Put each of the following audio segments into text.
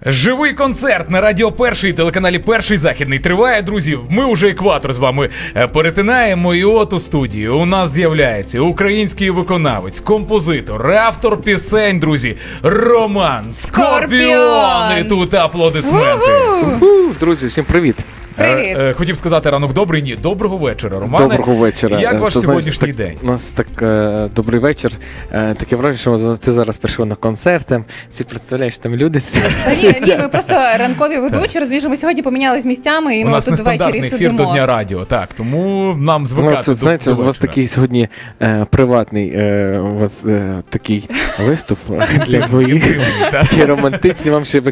Живий концерт на Радіо Перший, телеканалі Перший Західний триває, друзі. Ми уже екватор з вами перетинаємо, і от у студії у нас з'являється український виконавець, композитор, автор пісень, друзі, Роман Скорпіон. І тут аплодисменти. Друзі, всім привіт. Привіт. Хотів сказати ранок добрий, ні, доброго вечора, Романе. Доброго вечора. Як ваш сьогоднішній день? У нас так добрий вечір. Таке враження, що ти зараз прийшов на концерт, всі представляєш, там люди Ні, ми просто ранкові ведучі, розумієш, ми сьогодні помінялись місцями, і ми тут ввечері сидимо. У нас нестандартний ефір до Дня Радіо, так, тому нам звикати до знаєте, у вас такий сьогодні приватний у вас такий виступ для двоїх, такий романтичний, вам ще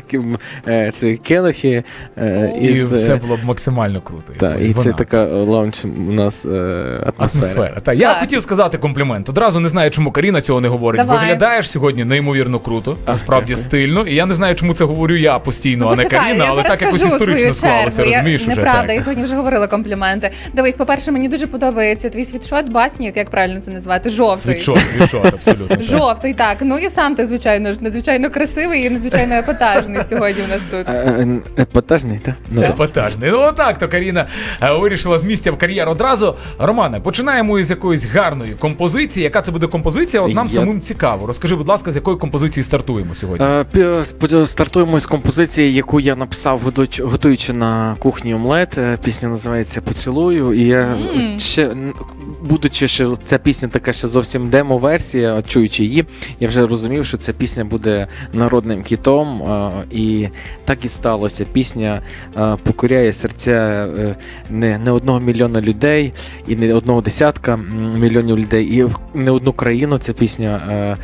це келихи. І все було б максимально круто. Так, і це така лаунч у нас атмосфера. Так, я хотів сказати комплімент. Одразу не знаю, чому Каріна цього не говорить. Давай. Виглядаєш сьогодні неймовірно круто, насправді стильно. І я не знаю, чому це говорю я постійно, а не Каріна, але так якось історично склалося, розумієш уже. Неправда, я сьогодні вже говорила компліменти. Дивись, по-перше, мені дуже подобається твій світшот, батнік, як правильно це назвати, жовтий. Світшот, абсолютно. Жовтий, так. Ну і сам ти, звичайно ж, надзвичайно красивий і надзвичайно епатажний сьогодні у нас тут. Епатажний, так? Епатажний. Ну отак, то Каріна вирішила з місця в кар'єр одразу. Романе, починаємо із якоїсь гарної композиції. Яка це буде композиція? От нам самим цікаво. Розкажи, будь ласка, з якої композиції стартуємо сьогодні? Стартуємо з композиції, яку я написав, готуючи на кухні омлет. Пісня називається «Поцілую». І я ще, будучи, що ця пісня така ще зовсім демо-версія, чуючи її, я вже розумів, що ця пісня буде народним хітом. І так і сталося. Пісня покоряє серця не одного мільйона людей, і не одного десятка мільйонів людей, і не одну країну ця пісня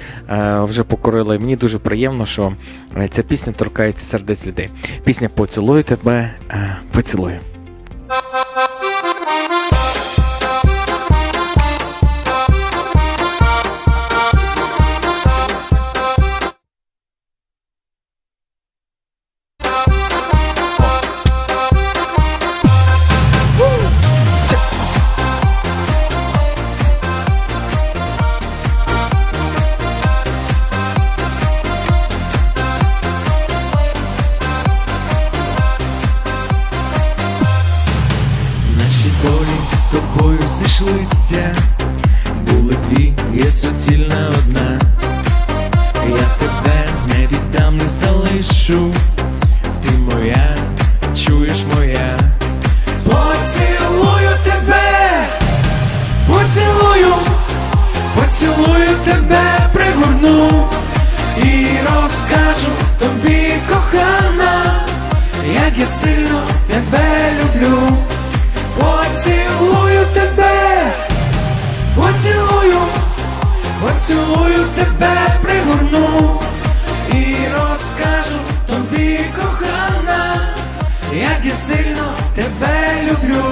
вже покорила. І мені дуже приємно, що ця пісня торкається сердець людей. Пісня «Поцілую тебе, поцілую». Зійшлися, були дві, є суцільна одна. Я тебе не віддам, не залишу. Ти моя, чуєш моя. Поцілую тебе, поцілую, поцілую тебе, пригорну і розкажу тобі, кохана, як я сильно тебе люблю. Поцілую тебе, поцілую, поцілую тебе, пригорну і розкажу тобі, кохана, як я сильно тебе люблю.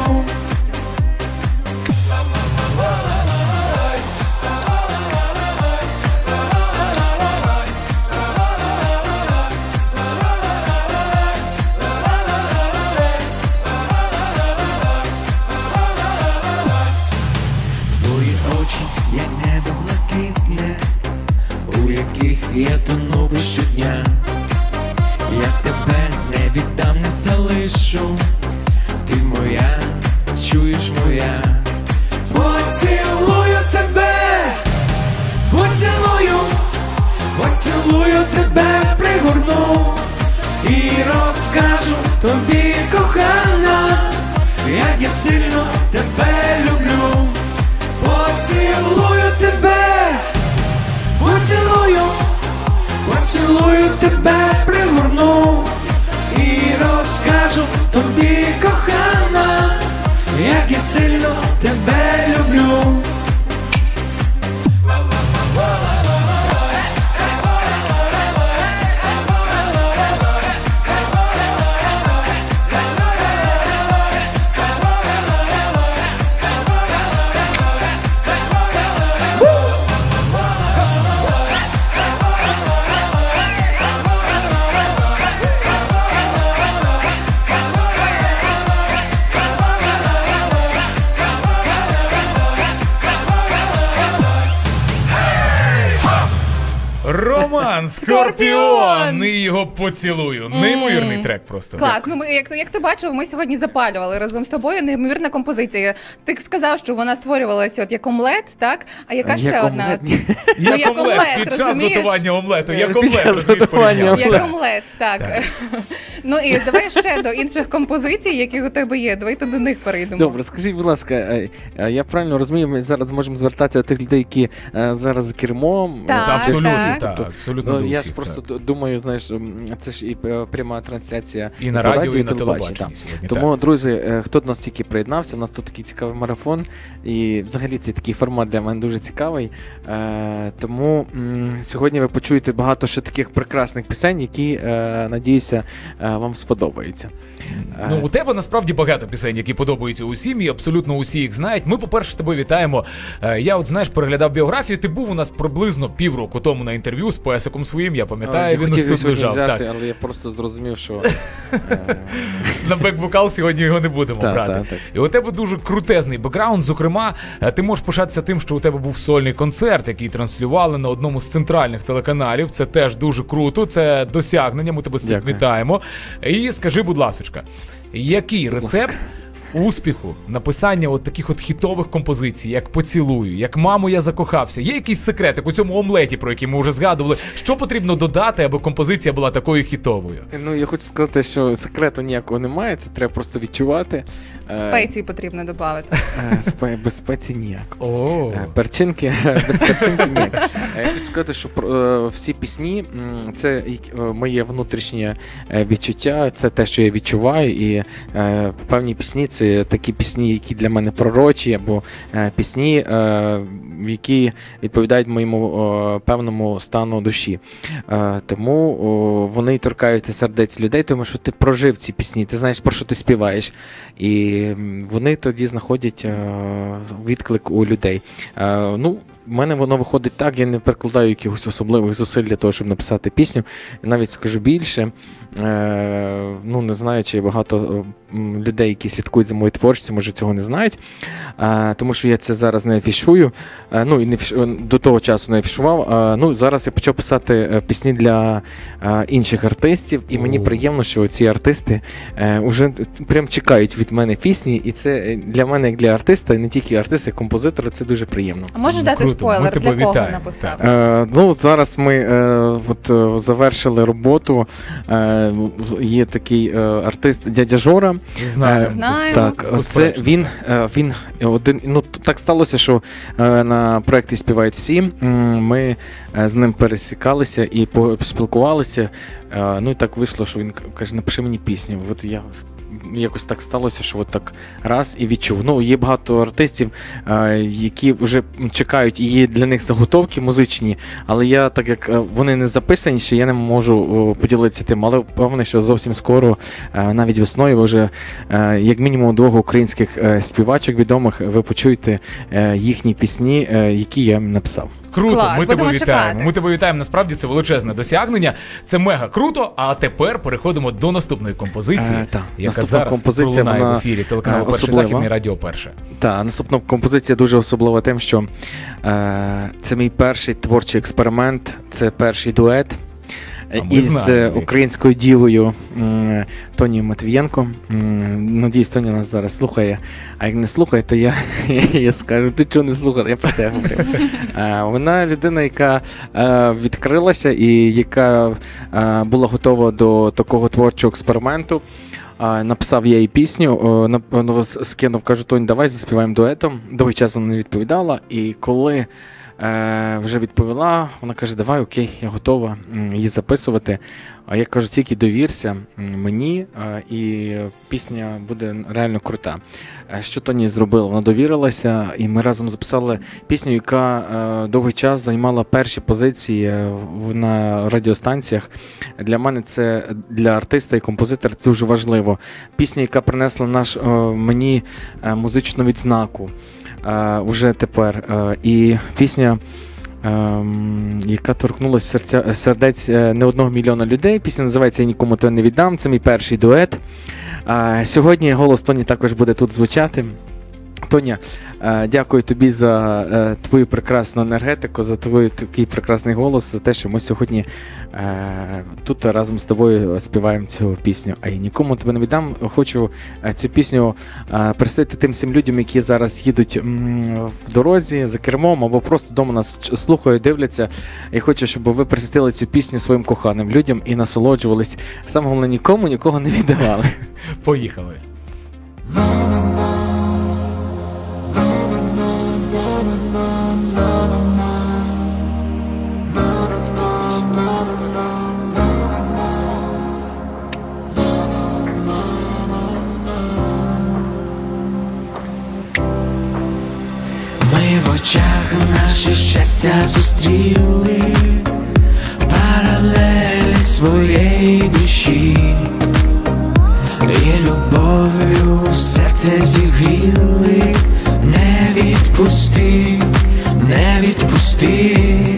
Я тону щодня, я тебе не віддам, не залишу. Ти моя, чуєш моя. Поцілую тебе, поцілую, поцілую тебе, пригорну і розкажу тобі, кохана, як я сильно тебе люблю. Поцілую тебе, поцілую, поцілую тебе, пригорну і розкажу тобі, кохана, як я сильно тебе люблю. Роман Скорпіон і його поцілую. Неймовірний трек просто. Клас. Ну, як ти бачив, ми сьогодні запалювали разом з тобою. Неймовірна композиція. Ти сказав, що вона створювалася от як омлет, так? А яка ще одна? Ну, Як омлет, під час розумієш? готування омлету. Як Під омлет, час розумієш, готування порівняв. Як омлет, так. Ну і давай ще до інших композицій, які у тебе є. Давайте до них перейдемо. Добре, скажіть, будь ласка, я правильно розумію, ми зараз можемо звертатися до тих людей, які зараз за кермом? Так, Та абсолютно, так. так, абсолютно до Я ж всіх, просто так. думаю, знаєш, це ж і пряма трансляція І на по радіо, і на телебаченні, телебаченні сьогодні. Тому, друзі, хто до нас тільки приєднався, у нас тут такий цікавий марафон, і взагалі цей такий формат для мене дуже цікавий. Тому сьогодні ви почуєте багато ще таких прекрасних пісень, які, надіюся, вам сподобаються. Ну, у тебе насправді багато пісень, які подобаються усім, і абсолютно усі їх знають. Ми, по-перше, тебе вітаємо. Я от, знаєш, переглядав біографію, ти був у нас приблизно півроку тому на інтерв'ю з песиком своїм, я пам'ятаю, він ось хотів тут сьогодні лежав. взяти, Так. але я просто зрозумів, що... На бек-вокал сьогодні його не будемо брати. Так. І у тебе дуже крутезний бекграунд. Зокрема, ти можеш пишатися тим, що у тебе був сольний концерт, який транслювали на одному з центральних телеканалів. Це теж дуже круто, це досягнення, ми тебе з цим Дякую. вітаємо. І скажи, будь ласочка, який рецепт успіху написання от таких от хітових композицій, як «Поцілую», як «Мамо, я закохався»? Є якийсь секретик у цьому омлеті, про який ми вже згадували? Що потрібно додати, аби композиція була такою хітовою? Ну, я хочу сказати, що секрету ніякого немає, це треба просто відчувати. Спеції потрібно додати. Без спецій ніяк. О, Перчинки, без перчинки ніяк. Я хочу сказати, що всі пісні, це моє внутрішнє відчуття, це те, що я відчуваю, і певні пісні, це такі пісні, які для мене пророчі, або пісні, які відповідають моєму певному стану душі. Тому вони торкаються сердець людей, тому що ти прожив ці пісні, ти знаєш, про що ти співаєш. І вони тоді знаходять відклик у людей. Ну, в мене воно виходить так, я не прикладаю якихось особливих зусиль для того, щоб написати пісню. Я навіть скажу більше, ну, не знаю, чи багато людей, які слідкують за моєю творчістю, може цього не знають, тому що я це зараз не афішую, ну, і до того часу не афішував. Ну, зараз я почав писати пісні для інших артистів, і мені приємно, що ці артисти вже прям чекають від мене пісні, і це для мене, як для артиста, і не тільки артиста, як композитора, це дуже приємно. А можеш дати круто. Ми спойлер, тебе для кого вітаємо. написав? Ну, зараз ми завершили роботу. Є такий артист дядя Жора. знаю. Знаємо. Так, це Безперечно. він один. Ну, так сталося, що на проєкті «Співають всі» ми з ним пересікалися і поспілкувалися. Ну і так вийшло, що він каже, напиши мені пісню. От я якось так сталося, що от так раз і відчув. Ну, є багато артистів, які вже чекають, і є для них заготовки музичні, але я, так як вони не записані, ще я не можу поділитися тим, але певне, що зовсім скоро, навіть весною, ви вже як мінімум 2 українських співачок відомих, ви почуєте їхні пісні, які я їм написав. Круто, Клас, ми тебе будемо вітаємо. чекати. Ми тебе вітаємо. Насправді це величезне досягнення. Це мега круто. А тепер переходимо до наступної композиції, Так, яка наступна зараз композиція, пролунає в вона ефірі телеканалу «Перший особлива. західний», Радіо Перше. Так, наступна композиція дуже особлива тим, що це мій перший творчий експеримент, це перший дует ми із знаємо. українською дівою Тонією Матвієнко. Надіюсь, Тоня нас зараз слухає. А як не слухає, то я скажу, ти чого не слухав, я про тебе говорю. Вона людина, яка відкрилася і яка була готова до такого творчого експерименту. Написав я їй пісню, скинув, кажу, Тонь, давай заспіваємо дуетом. Довгий час вона не відповідала, і коли вже відповіла, вона каже, давай, окей, я готова її записувати. А я кажу, тільки довірся мені, і пісня буде реально крута. Що Тоні зробила? Вона довірилася, і ми разом записали пісню, яка довгий час займала перші позиції на радіостанціях. Для мене це, для артиста і композитора, дуже важливо. Пісня, яка принесла мені музичну відзнаку уже тепер. І пісня, яка торкнулася сердець не 1 мільйона людей. Пісня називається «Я нікому то не віддам». Це мій перший дует. Сьогодні голос Тоні також буде тут звучати. Тоня, дякую тобі за твою прекрасну енергетику, за твій такий прекрасний голос, за те, що ми сьогодні тут разом з тобою співаємо цю пісню. А я нікому тебе не віддам. Хочу цю пісню присвятити тим всім людям, які зараз їдуть в дорозі, за кермом, або просто вдома нас слухають, дивляться. І хочу, щоб ви присвятили цю пісню своїм коханим людям і насолоджувались. Саме головне, нікого не віддавали. Поїхали. В очах наше щастя зустріли паралелі своєї душі, і любов'ю серце зігріли. Не відпусти, не відпусти.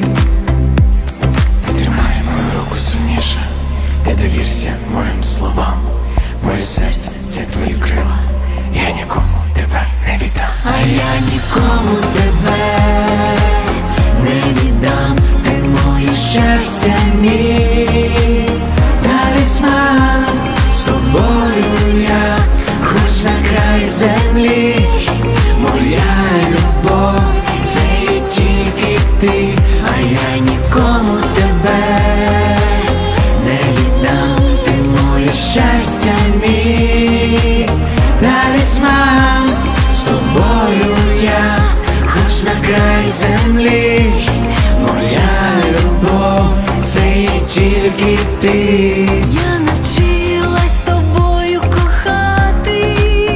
Ти тримай мою руку сильніше, ти довірся моїм словам. Моє серце – це твої крила, я нікому тебе не віддам. А я нікому тебе не віддам. Ти моє щастя, мій талісман. З тобою я хоч на край землі. Моя любов – це є тільки ти. А я нікому тебе не віддам. Ти моє щастя, мій талісман. З тобою я хоч на край землі. Моя любов – це є тільки ти. Я навчилась тобою кохати,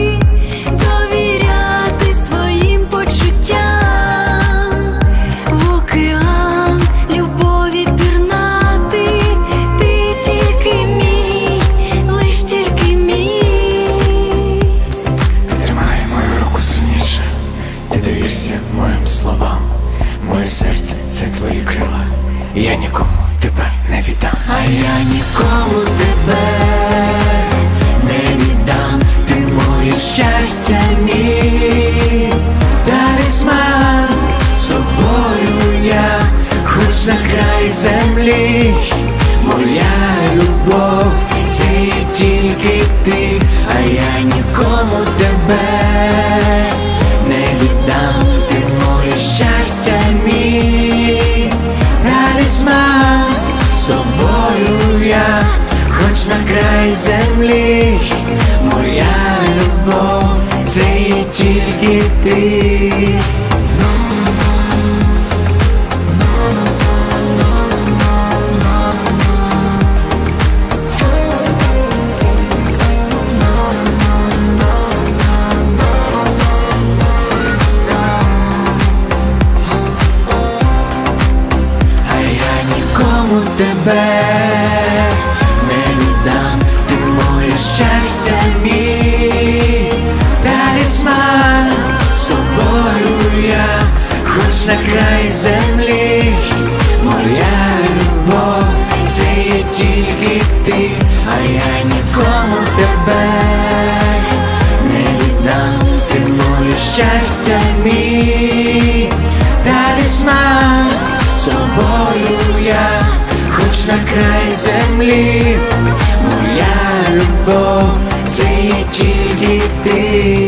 довіряти своїм почуттям, в океан любові пірнати. Ти тільки мій, лиш тільки мій. Ти тримай мою руку сильніше, ти довірся моїм словам. Моє серце – це твої крила, я нікому тебе не віддам. А я нікому тебе не віддам. Ти моє щастя, мій талісман. З тобою я хоч на край землі. Моя любов – це є тільки ти. А я нікому тебе не віддам. Ти моє щастя, мій талісман. З тобою я хоч на край землі. Моя любов – це є тільки ти. Тебе не віддам. Ти моє щастя, мій талісман. З тобою я хоч на край землі. Моя любов – це є тільки ти. А я нікому тебе не віддам. Ти моє щастя, мій талісман. З тобою я хоч на край землі. Моя любов – це є тільки ти.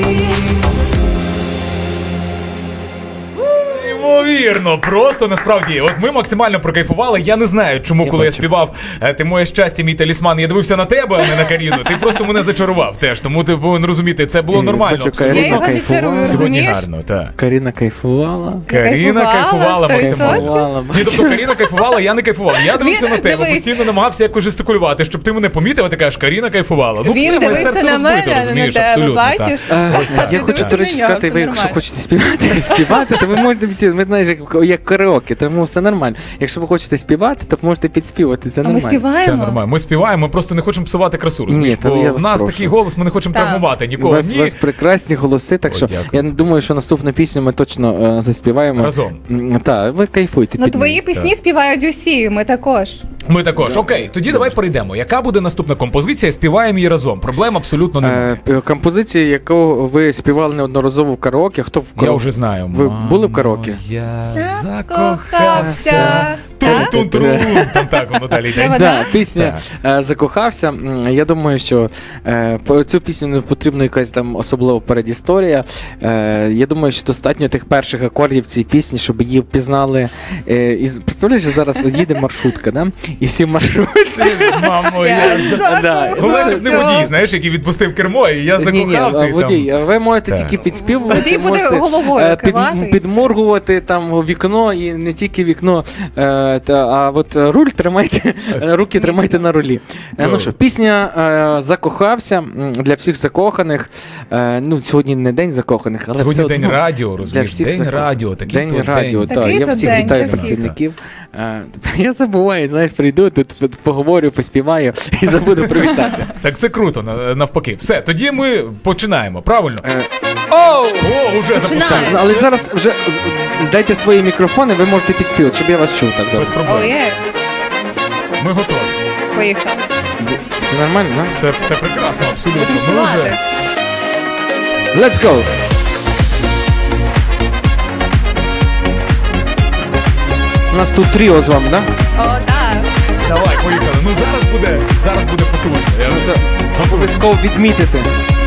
Неймовірно, просто насправді. От ми максимально прокайфували. Я не знаю, чому, коли я співав «Ти моє щастя, мій талісман», я дивився на тебе, а не на Каріну. Ти просто мене зачарував теж, тому ти повинен розуміти, це було нормально. Я його не чарую, Сьогодні розумієш? гарно, так. Каріна кайфувала. Каріна кайфувала 100%. максимально. Ні, тобто Каріна кайфувала, я не кайфував. Я дивився на тебе, дивись. постійно намагався якось жестикулювати, щоб ти мене помітив, а ти кажеш, Каріна кайфувала. Ну Він все, моє дивився серце на розбито, мене, а не на розумієш, тебе, абсолютно. бачиш? Так. Я хочу, до речі, сказати, ви, якщо хочете співати, то ви можете всі, ми знаєш, як караоке, тому все нормально. Якщо ви хочете співати, то можете підспівати, це А ми нормально. співаємо? Це нормально. Ми співаємо, ми просто не хочемо псувати красу. розумієш? Ні, там я Бо в вас нас прошу. такий голос, ми не хочемо Так. травмувати У нікого. вас Ні. прекрасні голоси, так О, що дякую. я думаю, що наступну пісню ми точно заспіваємо. Разом. Так, ви кайфуйте. Ну під твої неї. пісні співають усі, ми також. Ми також. Окей, тоді давай перейдемо. Яка буде наступна композиція? Співаємо її разом. Проблем абсолютно немає. Композиція, яку ви співали неодноразово в караоке. Хто в караоке? Я вже знаю. Ви були в караоке? Я Закохався. Тун-тун-трун. Там так воно далі йде. Треба, Да, пісня «Закохався». Я думаю, що по цю пісню не потрібна якась там особлива передісторія. Я думаю, що достатньо тих перших акордів цієї пісні, щоб її впізнали. Представляєш, що зараз їде маршрутка, да? І всі в маршрутці. Мамо, Я Да. Головне, щоб не водій, знаєш, який відпустив кермо, і я закохався. Ні, водій, ви можете тільки підспівувати. Водій буде можете, головою кивати. підморгувати там вікно, і не тільки вікно, а от руль тримайте, руки тримайте на рулі. Ну що, пісня «Закохався» для всіх закоханих. Ну, сьогодні не день закоханих, але Сьогодні все день одно. радіо, розумієш? День радіо, такий День радіо, так. Такий Я то всіх день вітаю для всіх. працівників. Я забуваю, знаєш, прийду, тут поговорю, поспіваю і забуду привітати. Так це круто, навпаки. Все, тоді ми починаємо, правильно? О, уже запускаємо. Ну, але зараз вже дайте свої мікрофони, ви можете підспівати, щоб я вас чув так добре. Без проблем. Оє, Ми готові. поїхали. Все нормально, да? Все прекрасно, абсолютно. Будемо Ми співати. вже... Let's go! У нас тут тріо з вами, да? О, так. Давай, поїхали. Ну зараз буде потужно. Обов'язково відмітити.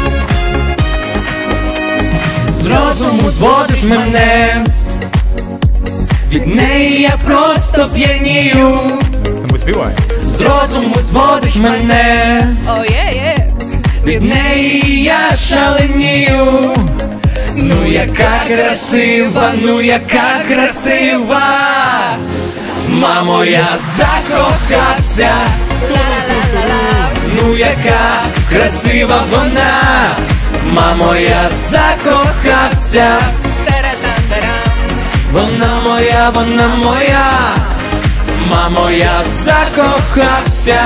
З розуму зводиш мене, від неї я просто п'янію. Ми співаємо. З розуму зводиш мене, Оє. від неї я шаленію. Ну яка красива, ну яка красива. Мамо, я закохався. Ну яка красива вона. Мамо, я закохався. Вона моя, вона моя. Мамо, я закохався.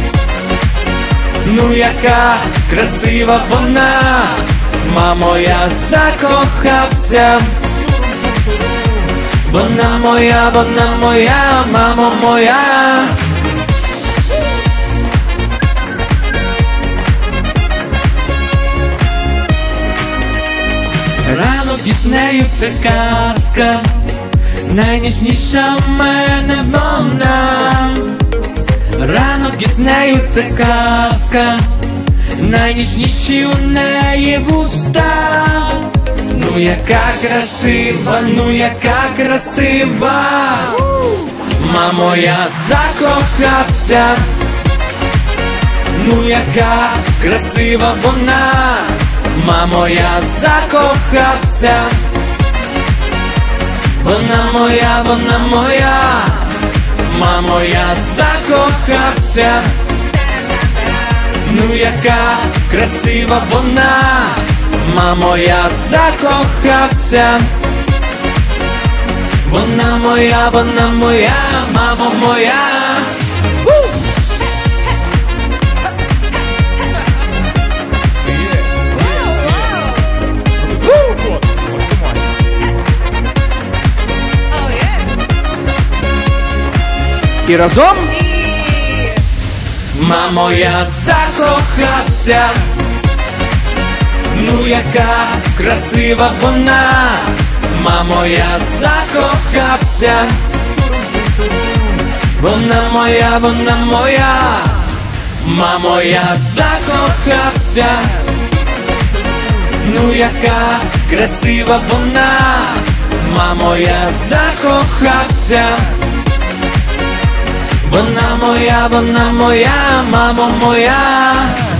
Ну яка красива вона. Мамо, я закохався. Вона моя, мамо моя. Ранок із нею це казка, найніжніша в мене вона. Ранок із нею це казка, найніжніші у неї вуста. Ну яка красива, ну яка красива. Мамо, я закохався. Ну яка красива вона. Мамо, я закохався. Вона моя, вона моя. Мамо, я закохався. Ну яка красива вона. Мамо, я закохався. Вона моя, мамо моя. І разом? Мамо, я закохався. Ну яка красива вона. Мамо, я закохався. Вона моя, вона моя. Мамо, я закохався. Ну яка красива вона. Мамо, я закохався. Вона моя, мамо моя.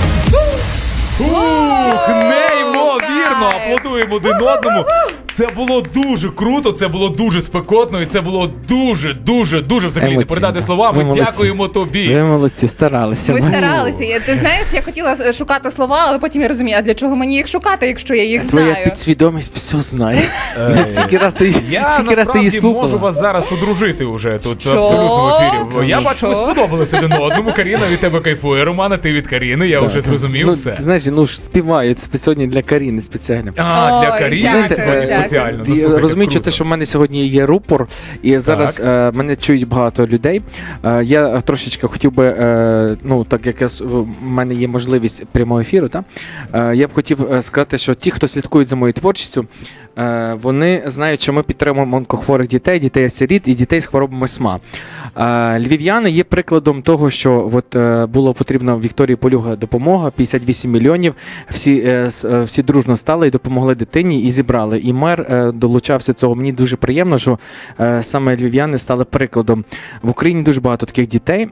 Неймовірно, аплодуємо один одному. Це було дуже круто, це було дуже спекотно, і це було дуже взагалі не передати словами. Дякуємо тобі. Ви молодці, старалися. Ми старалися. Ти знаєш, я хотіла шукати слова, але потім я розумію, а для чого мені їх шукати, якщо я їх Твоя знаю? підсвідомість все знає. Скільки раз ти її насправді слухала? можу вас зараз одружити уже тут Що? абсолютно в ефірі. Я бачу, ви Що? сподобались один одному. Каріна від тебе кайфує, Романа, ти від Каріни, я вже зрозумів Ну, все. ти знаєш, ну ж співаю, це сьогодні для Каріни спеціально. А, для Ой, Каріни дякую, сьогодні дякую. спеціально. Ну, слухайте, розуміючи круто. те, що в мене сьогодні є рупор, і зараз мене чують багато людей. Я трошечки хотів би, так як в мене є можливість прямого ефіру, я б хотів сказати, що ті, хто слідкують за моєю творчістю, вони знають, що ми підтримуємо онкохворих дітей, дітей-сиріт і дітей з хворобами СМА. Львів'яни є прикладом того, що було потрібно Вікторії Полюга допомога, 58 мільйонів, всі дружно стали і допомогли дитині, і зібрали. І мер долучався цього. Мені дуже приємно, що саме львів'яни стали прикладом. В Україні дуже багато таких дітей.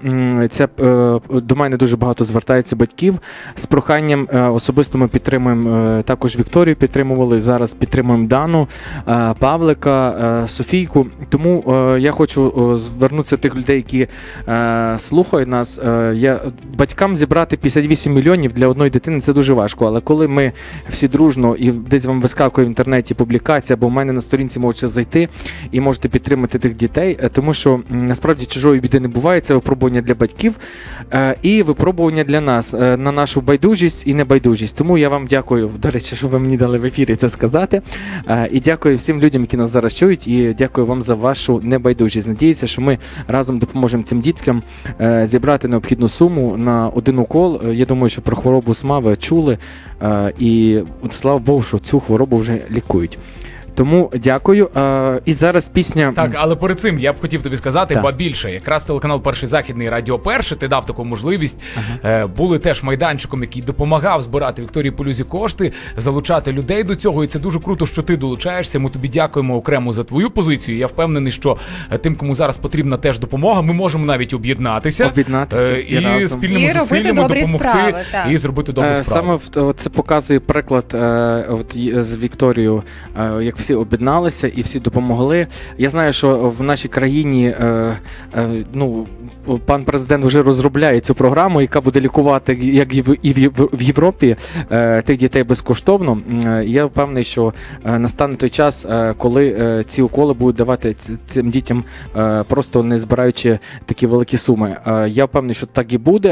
До мене дуже багато звертається батьків з проханням. Особисто ми підтримуємо також Вікторію, підтримували, зараз підтримуємо Дану, Павлика, Софійку. Тому я хочу звернутися до тих людей, які слухають нас. Батькам зібрати 58 мільйонів для одної дитини – це дуже важко. Але коли ми всі дружно і десь вам вискакує в інтернеті публікація, або в мене на сторінці можете зайти і можете підтримати тих дітей, тому що насправді чужої біди не буває, це випробування для батьків і випробування для нас, на нашу байдужість і небайдужість. Тому я вам дякую, до речі, що ви мені дали в ефірі це сказати. І дякую всім людям, які нас зараз чують, і дякую вам за вашу небайдужість. Надіюся, що ми разом допоможемо цим діткам зібрати необхідну суму на один укол. Я думаю, що про хворобу СМА ви чули, і слава Богу, що цю хворобу вже лікують. Тому дякую. І зараз пісня... Так, але перед цим я б хотів тобі сказати, Так. ба більше. Якраз телеканал Перший Західний, Радіо Перше, ти дав таку можливість. Були теж майданчиком, який допомагав збирати Вікторії Полюзі кошти, залучати людей до цього. І це дуже круто, що ти долучаєшся. Ми тобі дякуємо окремо за твою позицію. Я впевнений, що тим, кому зараз потрібна теж допомога, ми можемо навіть об'єднатися і разом. спільними І робити зусиллями добрі допомогти справи, так. і зробити добру справу. Саме це показує приклад з Вікторією, як всі об'єдналися і всі допомогли. Я знаю, що в нашій країні пан президент вже розробляє цю програму, яка буде лікувати, як і в Європі, тих дітей безкоштовно. Я впевнений, що настане той час, коли ці уколи будуть давати цим дітям, просто не збираючи такі великі суми. Я впевнений, що так і буде,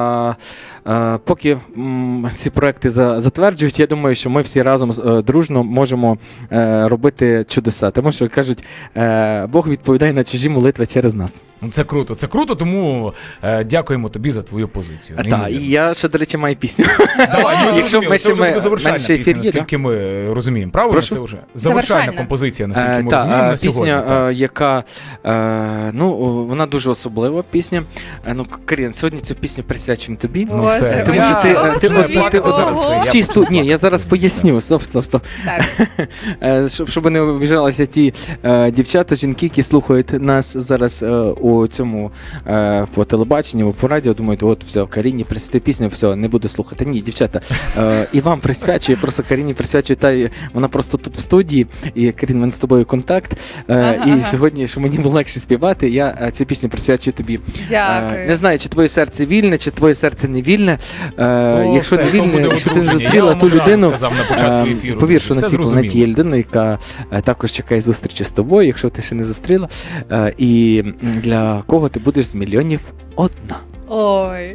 поки ці проекти затверджують, я думаю, що ми всі разом дружно можемо робити чудеса. Тому що, кажуть, Бог відповідає на чужі молитви через нас. Це круто, тому дякуємо тобі за твою позицію. Так, і я ще, до речі, маю пісню. Давай, Якщо ми це вже буде ще завершальна менше пісня, ефір є, наскільки ми розуміємо. Правильно? Прошу? Це вже завершальна Завершальна. композиція, наскільки ми розуміємо на сьогодні. Пісня, яка, вона дуже особлива пісня. Карін, сьогодні цю пісню присвячуємо тобі. Боже, все. ой, Я- нічого ти- собі. от зараз Ого. я- В цій Ні, я зараз поясню. Стоп. Так. Щоб не обіжалися ті дівчата, жінки, які слухають нас зараз у цьому по телебаченню, по радіо, думають, от все, Каріні присвятить пісню, все, не буду слухати. Ні, дівчата, і вам присвячую, просто Каріні присвячую, вона просто тут в студії, і Карін, в мене з тобою контакт, і сьогодні, щоб мені було легше співати, я цю пісню присвячую тобі. Дякую. Не знаю, чи твоє серце вільне, чи твоє серце не вільне. Якщо все, не то вільне, буде якщо ти не одруження. зустріла Я ту вам одразу людину, сказав на початку ефіру. повір, що на Все цій планеті зрозуміло. є людина, яка також чекає зустрічі з тобою, якщо ти ще не зустріла, і для кого ти будеш з мільйонів одна. Ой.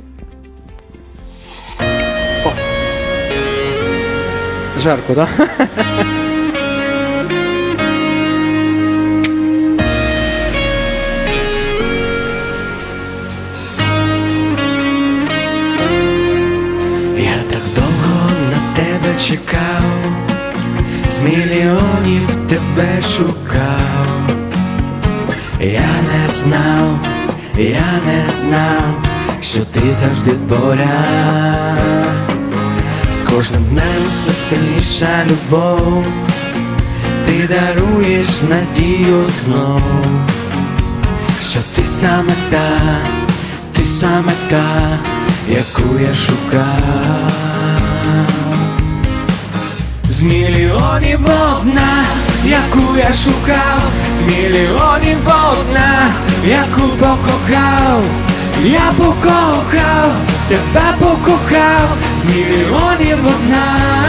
Жарко, так? Я так довго на тебе чекав, з мільйонів тебе шукав. Я не знав, що ти завжди поряд. З кожним днем все сильніша любов, ти даруєш надію знов, що ти саме та, яку я шукав. З мільйонів одна, яку я шукав, з мільйонів одна, яку покохав. Я покохав, тебе покохав, з мільйонів одна,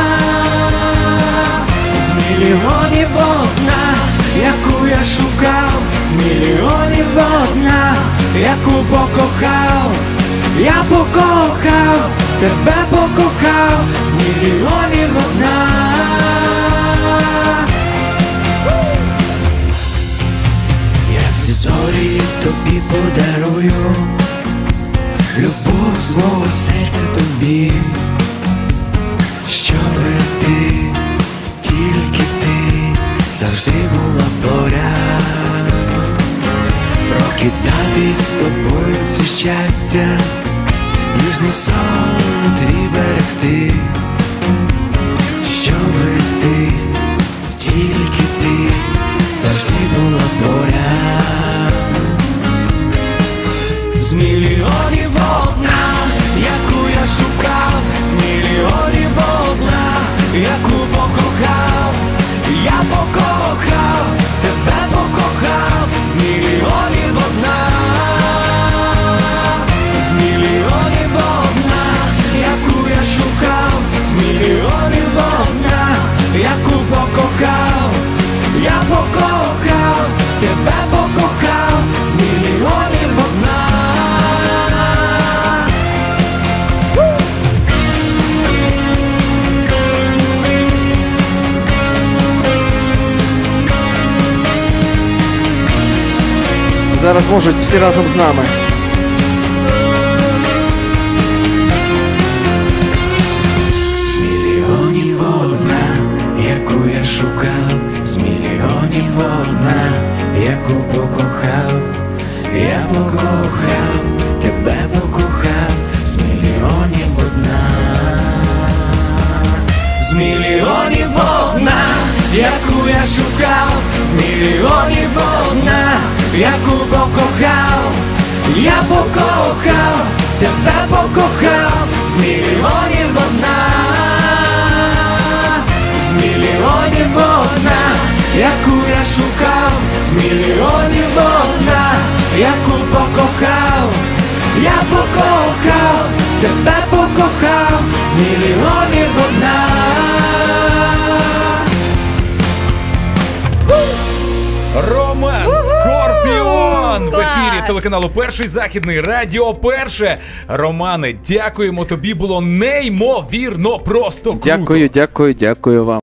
з мільйонів одна, яку я шукав, з мільйонів одна, яку покохав. Я покохав, тебе покохав, з мільйонів одна. завжди була поряд. Прокидатись з тобою — це щастя, ніжний сон твій берегти. Щоби ти, тільки ти, завжди була поряд. З мільйонів одна, яку я шукав, з мільйонів одна, яку покохав. Я покохав, тебе покохав, з мільйонів одна, з мільйонів одна, яку я шукав, з мільйонів одна, яку покохав. Я покохав, тебе покохав, з мільйонів одна. Зараз можуть всі разом з нами. З мільйонів одна, яку я шукав, з мільйонів одна, яку покохав. Я покохав, тебе покохав, з мільйонів одна. З мільйонів одна, яку я шукав, з мільйонів одна, яку покохав. Я покохав, тебе покохав, з мільйонів одна, з мільйонів одна, яку я шукав, з мільйонів одна, яку покохав. Я покохав, тебе покохав, з мільйонів одна. Роман Скорпіон в ефірі телеканалу Перший Західний, Радіо Перше. Романе, дякуємо тобі, було неймовірно просто круто. Дякую вам.